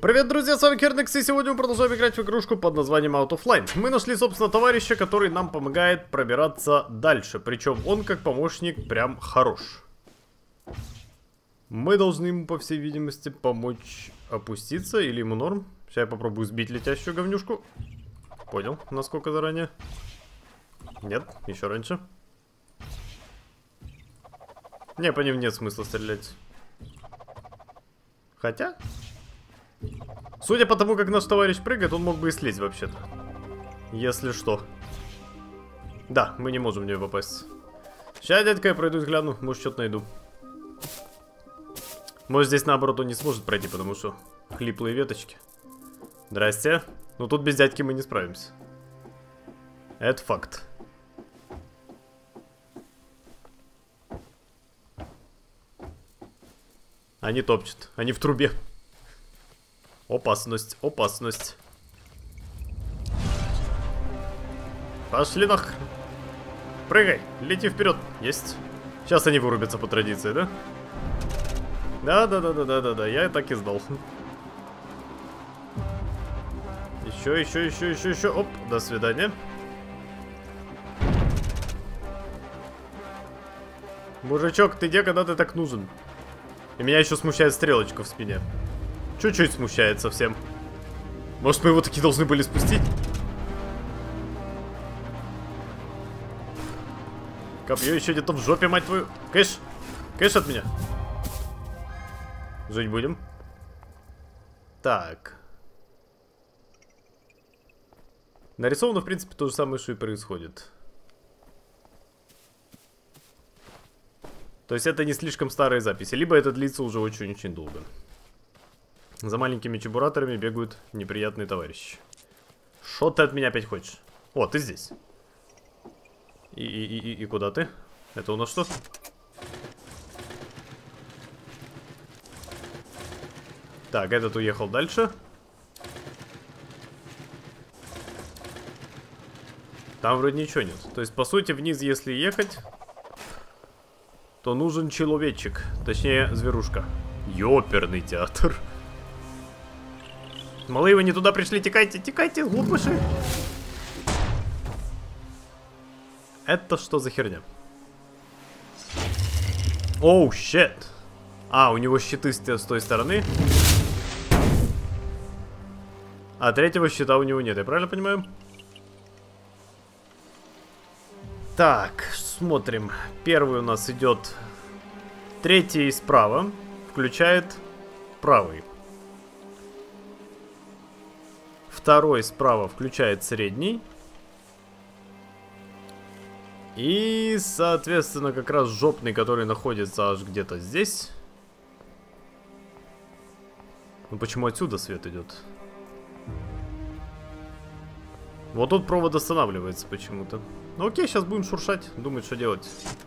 Привет, друзья, с вами Кернекс, и сегодня мы продолжаем играть в игрушку под названием Out of Line. Мы нашли, собственно, товарища, который нам помогает пробираться дальше, причем он, как помощник, прям хорош. Мы должны ему, по всей видимости, помочь опуститься, или ему норм. Сейчас я попробую сбить летящую говнюшку. Понял, насколько заранее? Нет, еще раньше. Не, по ним нет смысла стрелять. Хотя... Судя по тому, как наш товарищ прыгает, он мог бы и слезть вообще-то. Если что. Да, мы не можем в нее попасть. Сейчас, дядька, я пройду и гляну, может, что-то найду. Может, здесь, наоборот, он не сможет пройти, потому что хлиплые веточки. Здрасте. Ну, тут без дядьки мы не справимся. Это факт. Они топчут. Они в трубе. Опасность, опасность. Пошли нахрен. Прыгай, лети вперед. Есть. Сейчас они вырубятся по традиции, да? Да, я так и знал. Еще. Оп, до свидания. Мужичок, ты где, когда ты так нужен? И меня еще смущает стрелочка в спине. Чуть-чуть смущает совсем. Может, мы его таки должны были спустить? Копье еще где-то в жопе, мать твою. Кэш! Кэш от меня. Жить будем. Так. Нарисовано, в принципе, то же самое, что и происходит. То есть это не слишком старые записи. Либо это длится уже очень-очень долго. За маленькими чебураторами бегают неприятные товарищи. Что ты от меня опять хочешь? О, ты здесь. И куда ты? Это у нас что? Так, этот уехал дальше. Там вроде ничего нет. То есть, по сути, вниз, если ехать, то нужен человечек. Точнее, зверушка. Ёперный театр. Малые, вы не туда пришли, текайте, текайте, глупыши. Это что за херня? Оу, щит. А, у него щиты с той стороны. А третьего щита у него нет, я правильно понимаю? Так, смотрим. Первый у нас идет. Третий справа. Включает правый. Второй справа включает средний. И, соответственно, как раз жопный, который находится аж где-то здесь. Ну почему отсюда свет идет? Вот тут провод останавливается почему-то. Ну окей, сейчас будем шуршать, думать, что делать.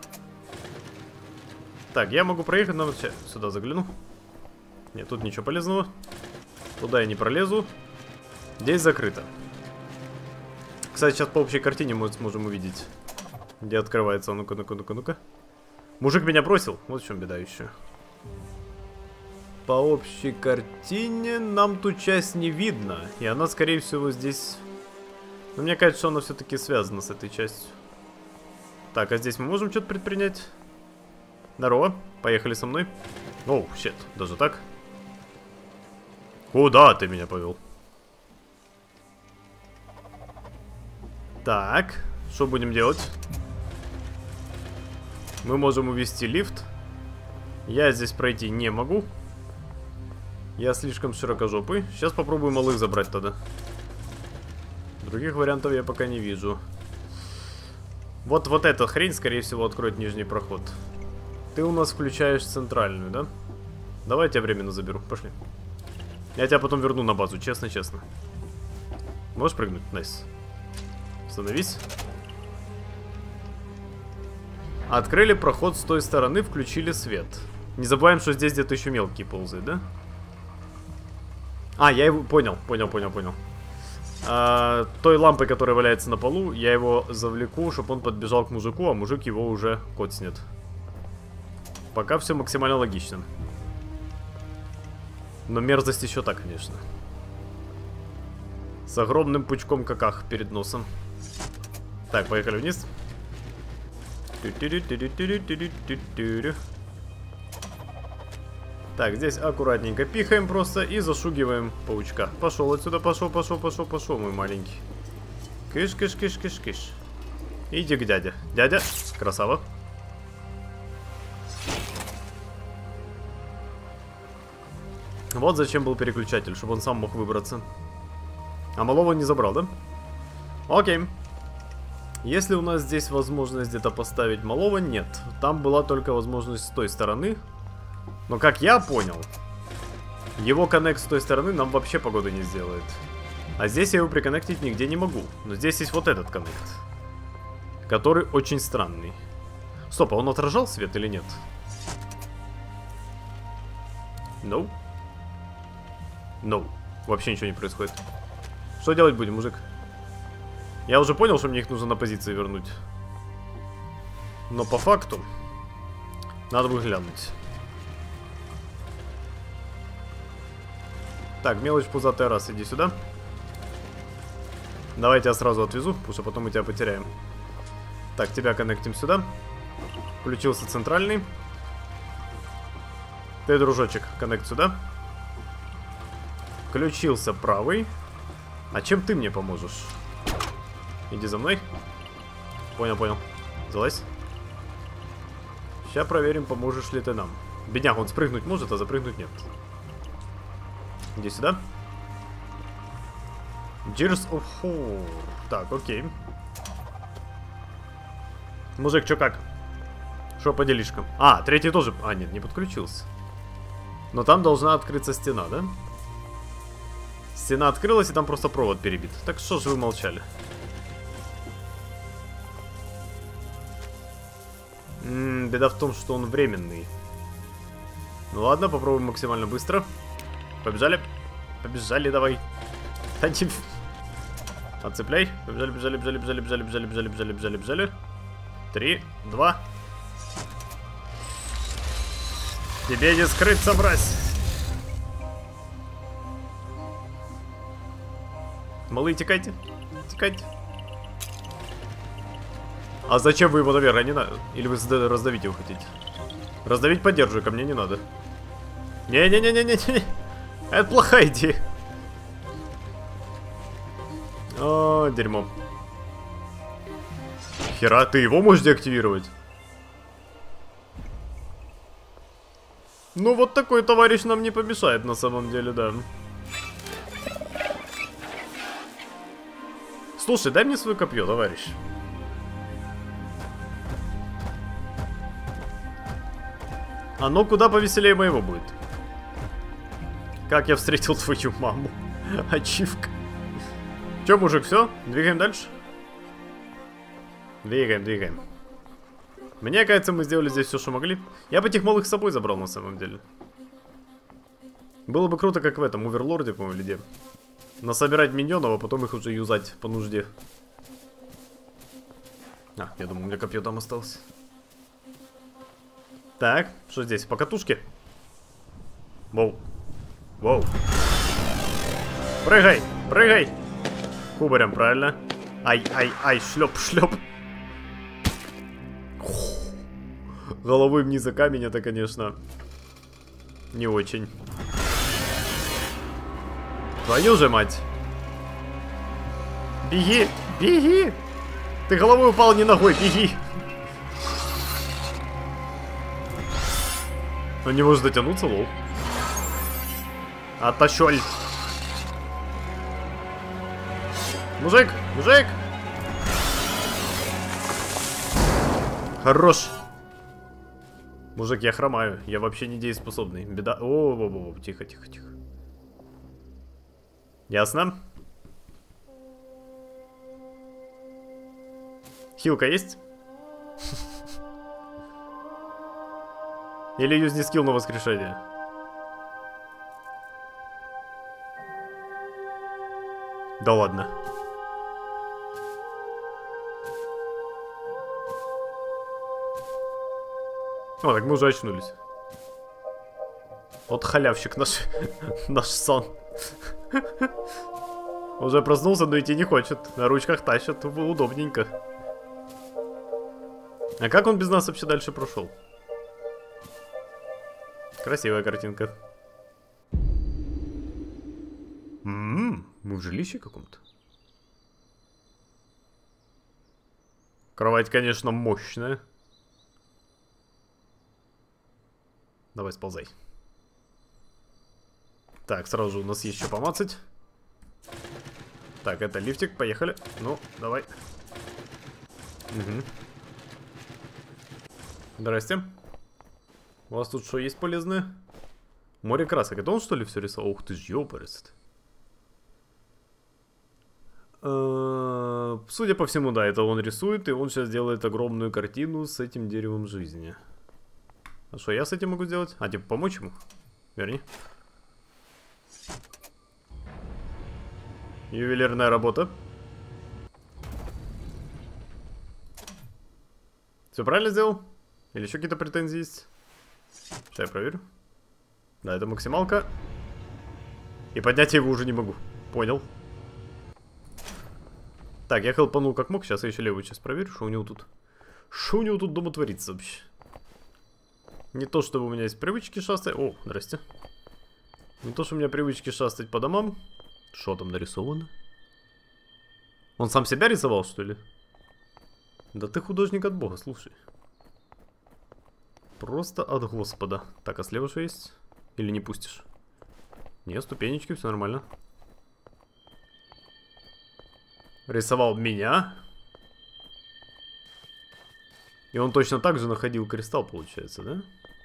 Так, я могу проехать, но сюда загляну. Нет, тут ничего полезного. Туда я не пролезу. Здесь закрыто. Кстати, сейчас по общей картине мы сможем увидеть, где открывается. Ну-ка, ну-ка, ну-ка, ну-ка. Мужик меня бросил. Вот в чем беда еще. По общей картине нам ту часть не видно. И она, скорее всего, здесь... Но мне кажется, что она все-таки связана с этой частью. Так, а здесь мы можем что-то предпринять? Здорово, поехали со мной. Оу, щет, даже так? Куда ты меня повел? Так, что будем делать? Мы можем увести лифт. Я здесь пройти не могу. Я слишком широкожопый. Сейчас попробую малых забрать тогда. Других вариантов я пока не вижу. Вот эта хрень, скорее всего, откроет нижний проход. Ты у нас включаешь центральную, да? Давай я тебя временно заберу. Пошли. Я тебя потом верну на базу, честно-честно. Можешь прыгнуть? Найс. Остановись. Открыли проход с той стороны, включили свет. Не забываем, что здесь где-то еще мелкие ползают, да? А, я его... Понял. Той лампой, которая валяется на полу, я его завлеку, чтобы он подбежал к мужику, а мужик его уже коцнет. Пока все максимально логично. Но мерзость еще та, конечно. С огромным пучком каках перед носом. Так, поехали вниз. Так, здесь аккуратненько пихаем просто и зашугиваем паучка. Пошел отсюда, пошел, мой маленький. Кыш, кыш, кыш, кыш, кыш. Иди к дяде. Дядя, красава. Вот зачем был переключатель, чтобы он сам мог выбраться. А малого не забрал, да? Окей. Если у нас здесь возможность где-то поставить малого, нет. Там была только возможность с той стороны. Но как я понял, его коннект с той стороны нам вообще погоды не сделает. А здесь я его приконнектить нигде не могу. Но здесь есть вот этот коннект, который очень странный. Стоп, а он отражал свет или нет? No. No. Вообще ничего не происходит. Что делать будем, мужик? Я уже понял, что мне их нужно на позиции вернуть. Но по факту надо бы глянуть. Так, мелочь пузатая, раз, иди сюда. Давай я тебя сразу отвезу, потому что потом мы тебя потеряем. Так, тебя коннектим сюда. Включился центральный. Ты, дружочек, коннект сюда. Включился правый. А чем ты мне поможешь? Иди за мной. Понял, понял. Залазь. Сейчас проверим, поможешь ли ты нам. Бедняк, он спрыгнуть может, а запрыгнуть нет. Иди сюда. Gears of War. Так, окей. Мужик, чё как? Что по делишкам? А, третий тоже... А, нет, не подключился. Но там должна открыться стена, да? Стена открылась, и там просто провод перебит. Так что же вы молчали? Беда в том, что он временный. Ну ладно, попробуем максимально быстро. Побежали. Побежали, давай. Отцепляй. Побежали, бежали, бежали, бежали, бежали, бежали, бежали, бежали, бежали, бежали. 3, 2. Тебе не скрыться, мразь. Малые, текайте. Текайте. А зачем вы его наверх? Не надо. Или вы раздавить его хотите? Раздавить поддерживаю, ко мне не надо. Не-не-не-не-не-не. Это плохая идея. О, дерьмо. Хера, ты его можешь деактивировать? Ну, вот такой товарищ нам не помешает на самом деле, да. Слушай, дай мне свое копье, товарищ. Оно куда повеселее моего будет. Как я встретил твою маму. Ачивка. Че, мужик, все? Двигаем дальше? Двигаем, двигаем. Мне кажется, мы сделали здесь все, что могли. Я бы этих малых с собой забрал, на самом деле. Было бы круто, как в этом Оверлорде, по-моему, или где. Насобирать миньонов, а потом их уже юзать по нужде. А, я думаю, у меня копье там осталось. Так, что здесь? По катушке? Воу. Воу. Прыгай, прыгай. Кубарем, правильно. Ай, ай, ай, шлеп, шлеп. Головой вниз за камень, это, конечно, не очень. Твою же мать. Беги, беги. Ты головой упал, не ногой, беги. Он не может дотянуться, лол. Оттащоль. Мужик, мужик. Хорош. Мужик, я хромаю. Я вообще не дееспособный. Беда. О, тихо, тихо, тихо. Ясно. Хилка есть? Или юзни скилл на воскрешение? Да ладно. О, так мы уже очнулись. Вот халявщик наш, наш сон. Уже проснулся, но идти не хочет. На ручках тащит, удобненько. А как он без нас вообще дальше прошел? Красивая картинка. Мы в жилище каком-то. Кровать, конечно, мощная. Давай, сползай. Так, сразу же у нас есть что помацать. Так, это лифтик, поехали. Ну, давай. Угу. Здрасте. У вас тут что есть полезное? Море красок. Это он, что ли, все рисовал? Ух ты ж, ёпарец. Судя по всему, да, это он рисует, и он сейчас делает огромную картину с этим деревом жизни. А что я с этим могу сделать? А, типа помочь ему? Верни. Ювелирная работа. Все правильно сделал? Или еще какие-то претензии есть? Сейчас я проверю. Да, это максималка. И поднять я его уже не могу. Понял. Так, я хелпанул как мог. Сейчас я еще левую часть проверю, что у него тут. Что у него тут дома творится вообще? Не то, чтобы у меня есть привычки шастать. О, здрасте. Не то, что у меня привычки шастать по домам. Что там нарисовано? Он сам себя рисовал, что ли? Да ты художник от бога, слушай. Просто от Господа. Так, а слева что есть? Или не пустишь? Не, ступенечки, все нормально. Рисовал меня. И он точно так же находил кристалл, получается, да?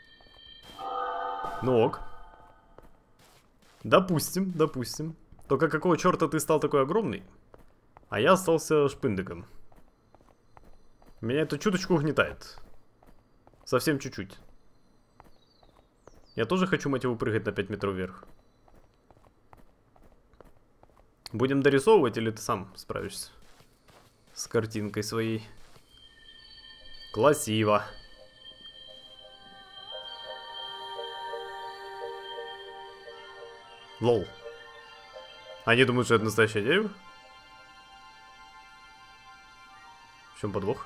Ну ок. Допустим, допустим. Только какого черта ты стал такой огромный, а я остался шпындыком? Меня это чуточку угнетает. Совсем чуть-чуть. Я тоже хочу, мать его, прыгать на 5 метров вверх. Будем дорисовывать, или ты сам справишься с картинкой своей? Красиво. Лол. Они думают, что это настоящее дерево? В чем подвох?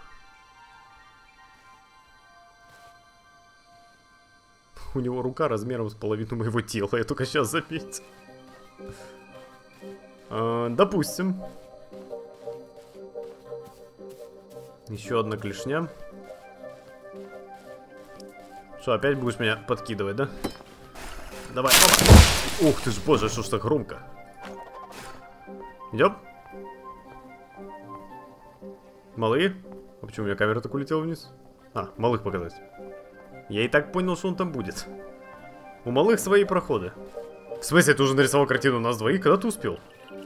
У него рука размером с половину моего тела. Я только сейчас заметил. Допустим. Еще одна клешня. Что, опять будешь меня подкидывать, да? Давай, опа. Ух ты ж, боже, что ж так громко. Идем? Малые? А почему у меня камера так улетела вниз? А, малых показать. Я и так понял, что он там будет. У малых свои проходы. В смысле, ты уже нарисовал картину у нас двоих? Когда ты успел?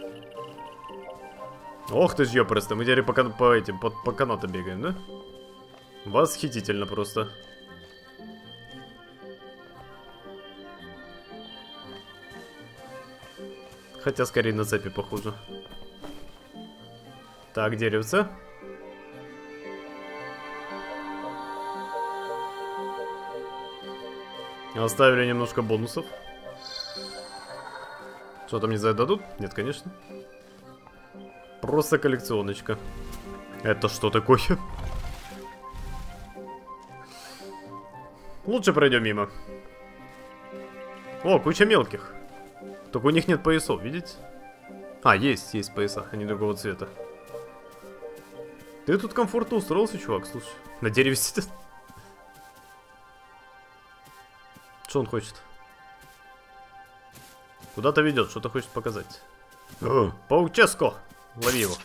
Ох ты ж, ёпресто, мы теперь по канатам бегаем, да? Восхитительно просто. Хотя скорее на цепи похоже. Так, деревце. Оставили немножко бонусов. Что там, не знаю, дадут? Нет, конечно. Просто коллекционочка. Это что такое? Лучше пройдем мимо. О, куча мелких. Только у них нет поясов, видите? А, есть пояса, они другого цвета. Ты тут комфортно устроился, чувак, слушай. На дереве сидит. Что он хочет? Куда-то ведет, что-то хочет показать. Пауческо! Лови его.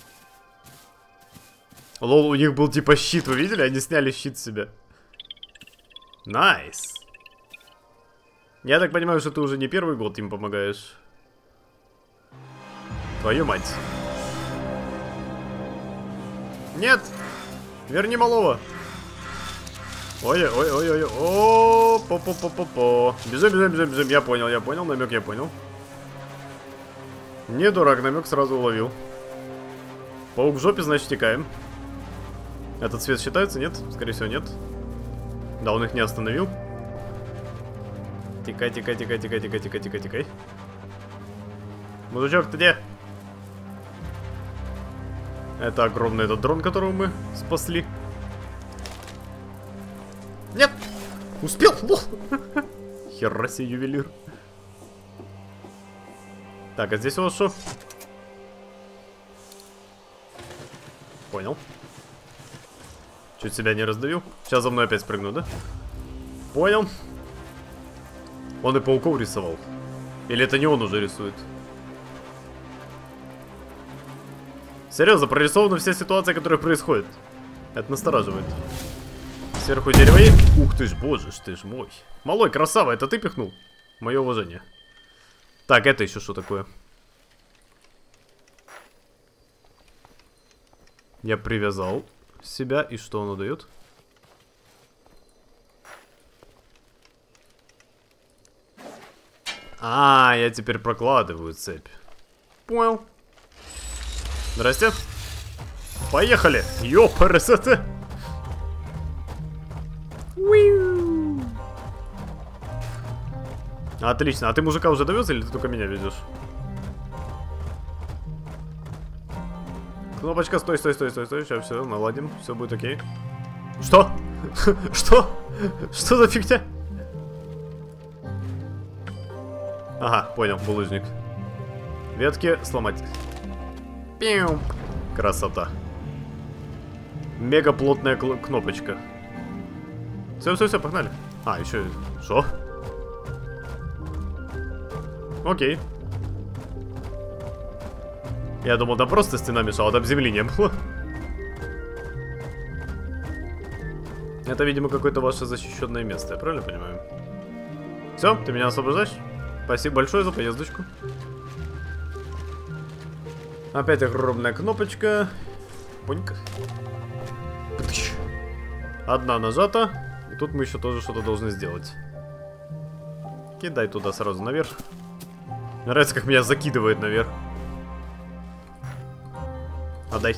Лол, у них был типа щит, вы видели? Они сняли щит с себя. Найс. Я так понимаю, что ты уже не первый год им помогаешь. Твою мать. Нет! Верни малого. Ой-ой-ой-ой-ой. О, по-по-по-по-по. Бежим. Я понял, намек я понял. Не дурак, намек сразу уловил. Паук в жопе, значит, текаем. Этот цвет считается? Нет? Скорее всего, нет. Да, он их не остановил. Тикай, тикай, тикай, тикай, тикай, тикай, тикай, тикай. Мужичок, ты где? Это огромный этот дрон, которого мы спасли. Нет! Успел! Хера себе ювелир. Так, а здесь у вас что? Понял. Чуть себя не раздавил. Сейчас за мной опять спрыгну, да? Понял. Он и пауков рисовал. Или это не он уже рисует? Серьезно, прорисованы все ситуации, которые происходят. Это настораживает. Сверху дерево есть. Ух ты ж, боже ж ты ж мой. Малой, красава, это ты пихнул? Мое уважение. Так, это еще что такое? Я привязал себя, и что оно дает? А, я теперь прокладываю цепь. Понял. Здрасте. Поехали. Ёпрст. Отлично. А ты мужика уже довез или ты только меня везешь? Кнопочка, стой, стой, стой, стой, стой. Сейчас все, наладим. Все будет окей. Что? Что? Что за фигня? Ага, понял, булыжник. Ветки сломать. Пиу. Красота. Мега плотная кнопочка. Все, все, все, погнали. А, еще. Что? Окей. Я думал, там просто стена мешала, там земли не было. Это, видимо, какое-то ваше защищенное место, я правильно понимаю? Все, ты меня освобождаешь? Спасибо большое за поездочку. Опять огромная кнопочка. Понька. Одна нажата. И тут мы еще тоже что-то должны сделать. Кидай туда сразу наверх. Мне нравится, как меня закидывает наверх. Отдай.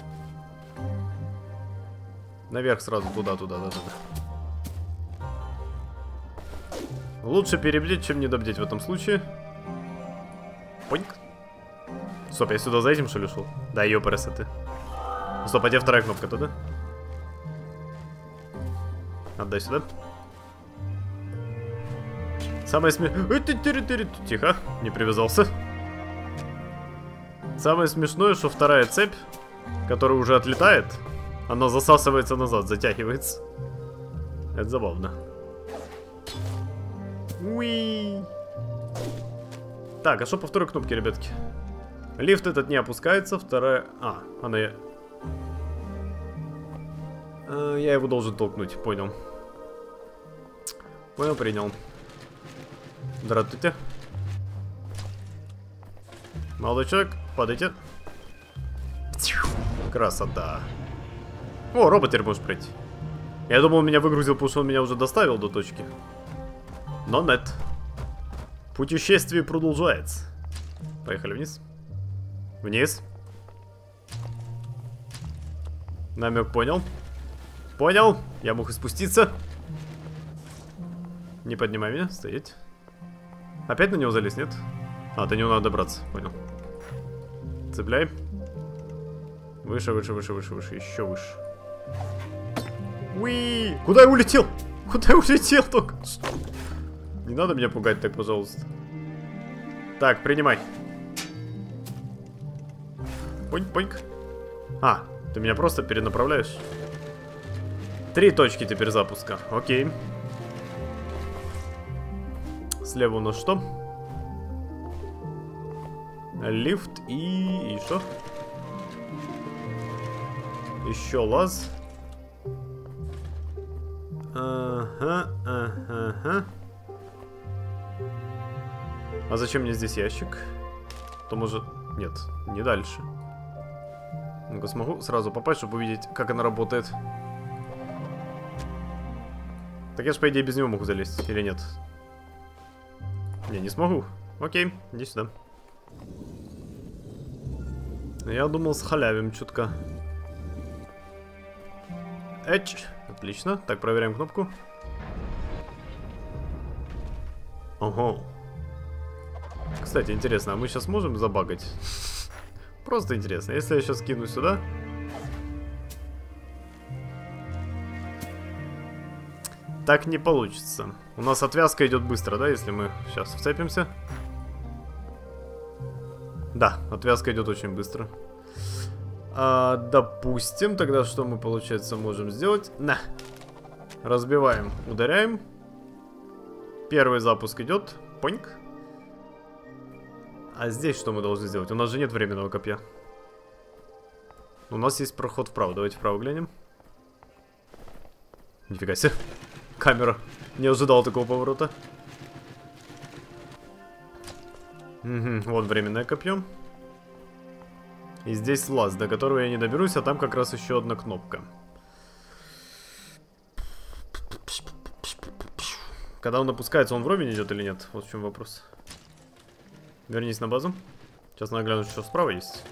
Наверх сразу, туда, туда, да, да. Лучше перебдеть, чем недобдеть в этом случае. Поньк. Стоп, я сюда за этим, что ли, шел? Да, ёпрс, ты. Стоп, а где вторая кнопка-то, да? Отдай сюда. Самое смешное... Тихо, не привязался. Самое смешное, что вторая цепь, которая уже отлетает, она засасывается назад, затягивается. Это забавно. Уи. Так, а что по второй кнопке, ребятки? Лифт этот не опускается, вторая... А, она... Я его должен толкнуть, понял. Понял, принял. Здравствуйте. Молодой человек, падайте. Красота. О, робот теперь может пройти. Я думал, он меня выгрузил, потому что он меня уже доставил до точки. Но нет. Путешествие продолжается. Поехали вниз. Вниз. Намек понял. Понял. Я мог и спуститься. Не поднимай меня, стоять. Опять на него залез, нет? А, до него надо добраться, понял. Цепляй. Выше, выше, выше, выше, выше, еще выше. Уи! Куда я улетел? Куда я улетел только что? Не надо меня пугать так, пожалуйста. Так, принимай. Поньк, поньк. А, ты меня просто перенаправляешь. 3 точки теперь запуска. Окей. Слева у нас что? Лифт и что? Еще лаз. Ага, ага, ага. А зачем мне здесь ящик? То может... Нет, не дальше. Ну-ка, смогу сразу попасть, чтобы увидеть, как она работает. Так я же, по идее, без него могу залезть, или нет? Не, не смогу. Окей, иди сюда. Я думал, схалявим чутка. Эч. Отлично. Так, проверяем кнопку. Ого. Кстати, интересно, а мы сейчас можем забагать? Просто интересно. Если я сейчас кину сюда... Так не получится. У нас отвязка идет быстро, да, если мы сейчас вцепимся? Да, отвязка идет очень быстро. Допустим, тогда что мы, получается, можем сделать? На! Разбиваем, ударяем. Первый запуск идет. Поньк. А здесь что мы должны сделать? У нас же нет временного копья. У нас есть проход вправо. Давайте вправо глянем. Нифига себе. Камера. Не ожидал такого поворота. Угу, вот временное копье. И здесь лаз, до которого я не доберусь, а там как раз еще одна кнопка. Когда он опускается, он вровень идет или нет? Вот в чем вопрос. Вернись на базу. Сейчас надо глянуть, что справа есть.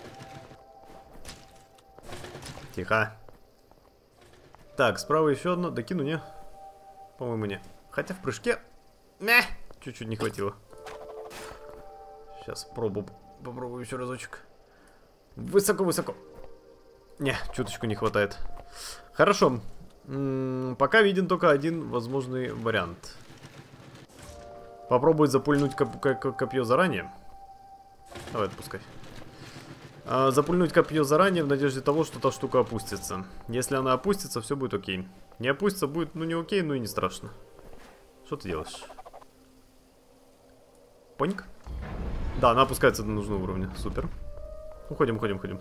Тихо. Так, справа еще одно. Докину, не? По-моему, не. Хотя в прыжке... Чуть-чуть не хватило. Сейчас попробую еще разочек. Высоко-высоко. Не, чуточку не хватает. Хорошо. Пока виден только один возможный вариант. Попробовать запульнуть копье заранее. Давай, отпускай. Запульнуть копье заранее в надежде того, что та штука опустится. Если она опустится, все будет окей. Не опустится, будет, ну, не окей, ну и не страшно. Что ты делаешь? Поньк? Да, она опускается до нужного уровня. Супер. Уходим, уходим, уходим.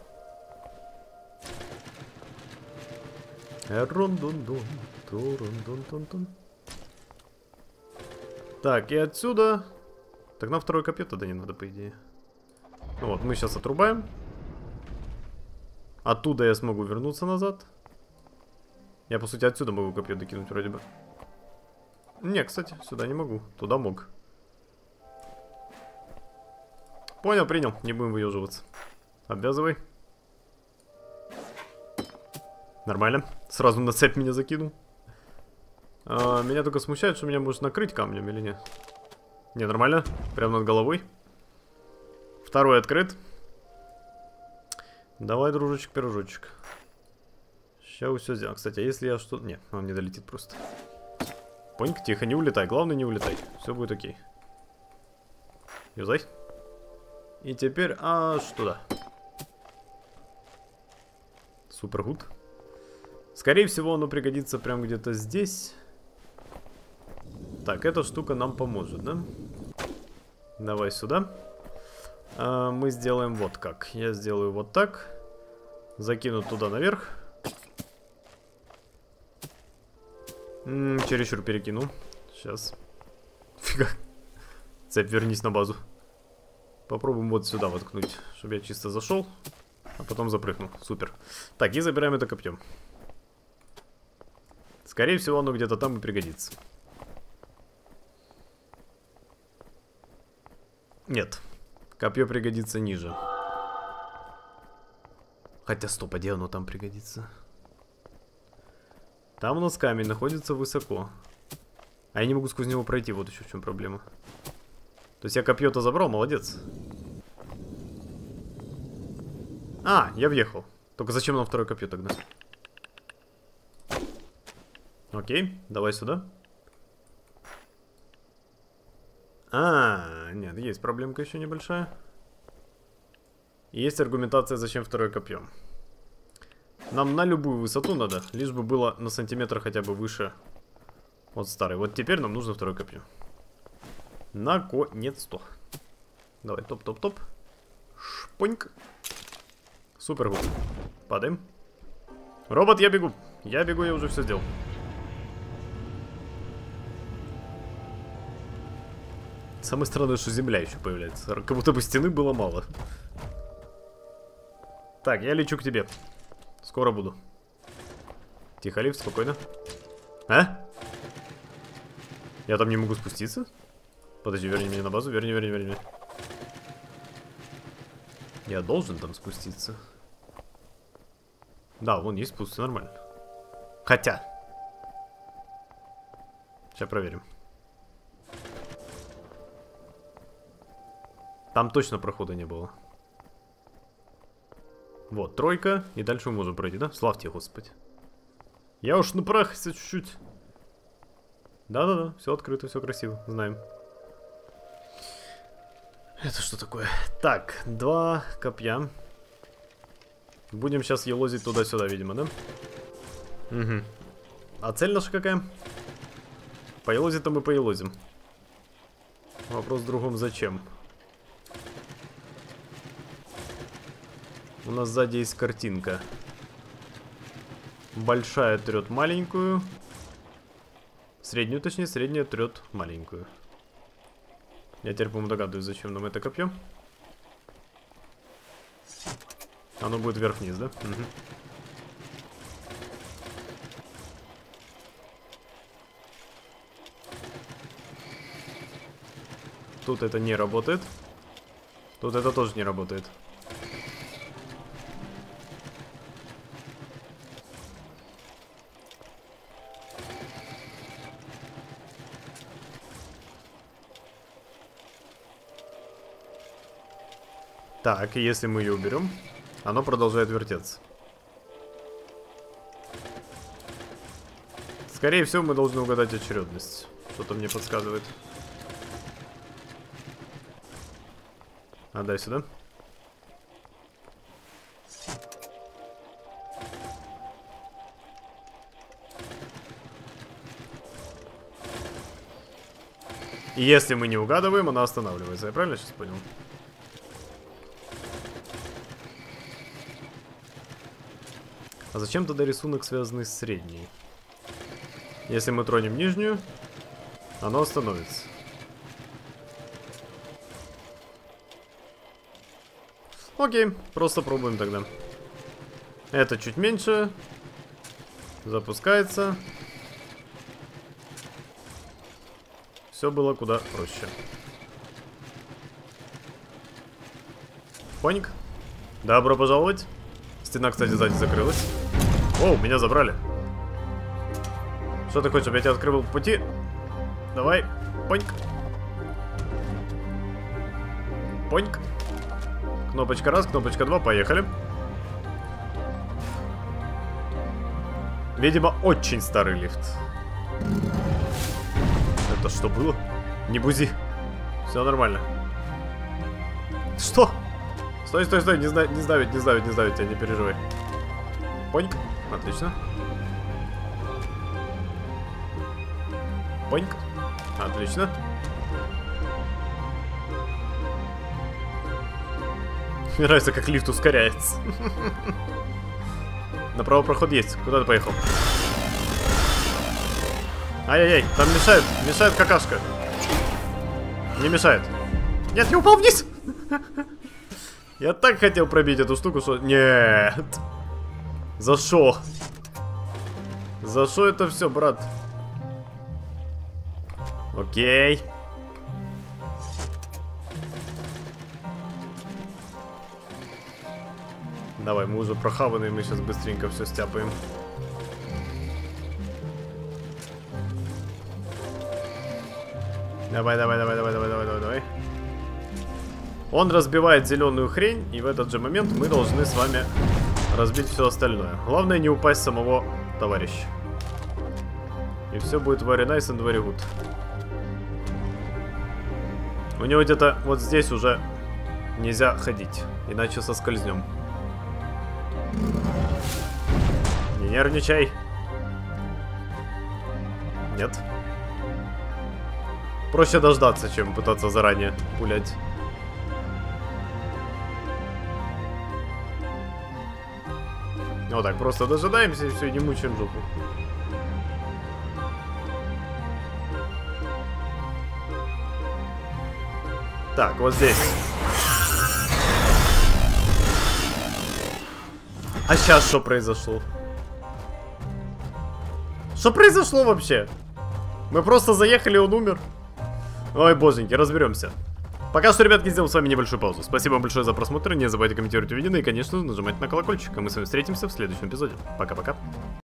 Так, и отсюда... Так нам второе копье тогда не надо, по идее. Ну вот, мы сейчас отрубаем. Оттуда я смогу вернуться назад. Я, по сути, отсюда могу копье докинуть вроде бы. Не, кстати, сюда не могу. Туда мог. Понял, принял. Не будем выеживаться. Обвязывай. Нормально. Сразу на цепь меня закинул. Меня только смущает, что меня может накрыть камнем или нет. Не, нормально. Прямо над головой. Второй открыт. Давай, дружочек-пирожочек. Сейчас все сделаем. Кстати, а если я что... Нет, он не долетит просто. Понька, тихо, не улетай. Главное, не улетай. Все будет окей. Юзай. И теперь аж туда. Супер гуд. Скорее всего, оно пригодится прямо где-то здесь. Так, эта штука нам поможет, да? Давай сюда. Мы сделаем вот как. Я сделаю вот так. Закину туда наверх. Чересчур перекинул. Сейчас. Фига. Цепь, вернись на базу. Попробуем вот сюда воткнуть, чтобы я чисто зашел, а потом запрыгнул. Супер. Так, и забираем это копье. Скорее всего, оно где-то там и пригодится. Нет. Копье пригодится ниже. Хотя, стоп, а где оно там пригодится? Там у нас камень находится высоко. А я не могу сквозь него пройти, вот еще в чем проблема. То есть я копье-то забрал, молодец. А, я въехал. Только зачем нам второе копье тогда? Окей, давай сюда. Нет, есть проблемка еще небольшая. Есть аргументация, зачем второе копье. Нам на любую высоту надо, лишь бы было на сантиметр хотя бы выше от старой. Вот теперь нам нужно второе копье. Наконец-то. Давай, топ-топ-топ. Шпоньк. Супер гуд. Падаем. Робот, я бегу. Я бегу, я уже все сделал. Самое странное, что земля еще появляется. Как будто бы стены было мало. Так, я лечу к тебе. Скоро буду. Тихо, лифт, спокойно. А? Я там не могу спуститься? Подожди, верни меня на базу. Верни. Я должен там спуститься. Да, вон есть спуск, нормально. Хотя. Сейчас проверим. Там точно прохода не было. Вот, тройка. И дальше мы можем пройти, да? Славьте, Господи. Я уж напрягся чуть-чуть. Да-да-да, все открыто, все красиво. Знаем. Это что такое? Так, 2 копья. Будем сейчас елозить туда-сюда, видимо, да? Угу. А цель наша какая? Поелозить-то мы поелозим. Вопрос в другом, зачем? У нас сзади есть картинка. Большая трет маленькую. Среднюю, точнее, средняя трет маленькую. Я теперь, по-моему, догадываюсь, зачем нам это копье. Оно будет вверх-вниз, да? Угу. Тут это не работает. Тут это тоже не работает. Так, и если мы ее уберем, оно продолжает вертеться. Скорее всего, мы должны угадать очередность. Что-то мне подсказывает. А, дай сюда. И если мы не угадываем, она останавливается. Я правильно сейчас понял? А зачем тогда рисунок, связанный с средней? Если мы тронем нижнюю, оно остановится. Окей, просто пробуем тогда. Это чуть меньше. Запускается. Все было куда проще. Поник. Добро пожаловать. Стена, кстати, сзади закрылась. Оу, меня забрали. Что ты хочешь, чтобы я тебя открыл пути? Давай, поньк. Поньк. Кнопочка раз, кнопочка 2, поехали. Видимо, очень старый лифт. Это что было? Не бузи. Все нормально. Что? Стой, стой, стой, не сдавить, тебя, не переживай. Поньк. Отлично. Поньк. Отлично. Мне нравится, как лифт ускоряется. Направо проход есть. Куда ты поехал? Ай-яй-яй, там мешает какашка. Не мешает. Нет, я упал вниз. Я так хотел пробить эту штуку, что... Нет. За шо? За шо это все, брат? Окей. Давай, мы уже прохаванные, мы сейчас быстренько все стяпаем. Давай. Он разбивает зеленую хрень, и в этот же момент мы должны с вами разбить все остальное. Главное не упасть с самого товарища. И все будет very nice and very good. У него где-то вот здесь уже нельзя ходить, иначе соскользнем. Не нервничай. Нет. Проще дождаться, чем пытаться заранее пулять. Вот так, просто дожидаемся и все, не мучаем жопу. Так, вот здесь. А сейчас что произошло? Что произошло вообще? Мы просто заехали, он умер. Ой, боженьки, разберемся. Пока что, ребятки, сделаем с вами небольшую паузу. Спасибо вам большое за просмотр. Не забывайте комментировать увиденное и, конечно, нажимать на колокольчик. А мы с вами встретимся в следующем эпизоде. Пока-пока.